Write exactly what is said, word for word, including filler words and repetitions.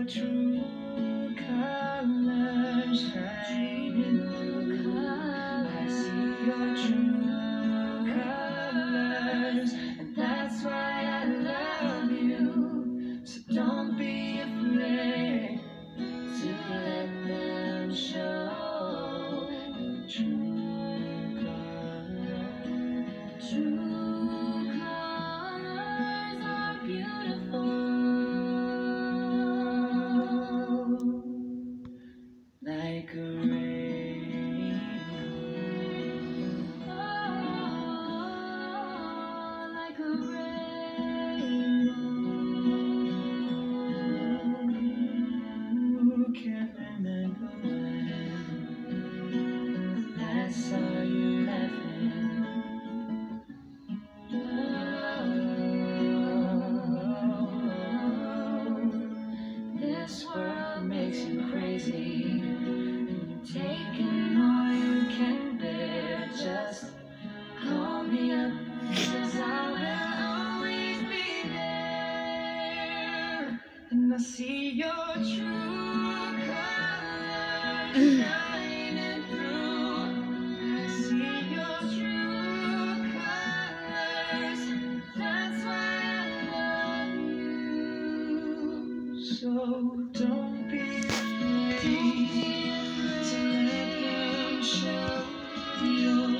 your true colors shining through. I see your true colors, and that's why I love you. So don't be afraid to let them show your true colors. True colors are beautiful, like a rainbow. Oh, like a rainbow. Who can remember when last saw you laughing? This world makes you crazy, taking all you can bear. Just call me up, 'cause I will always be there. And I see your true colors shining through. I see your true colors, that's why I love you. So don't be afraid to let them show your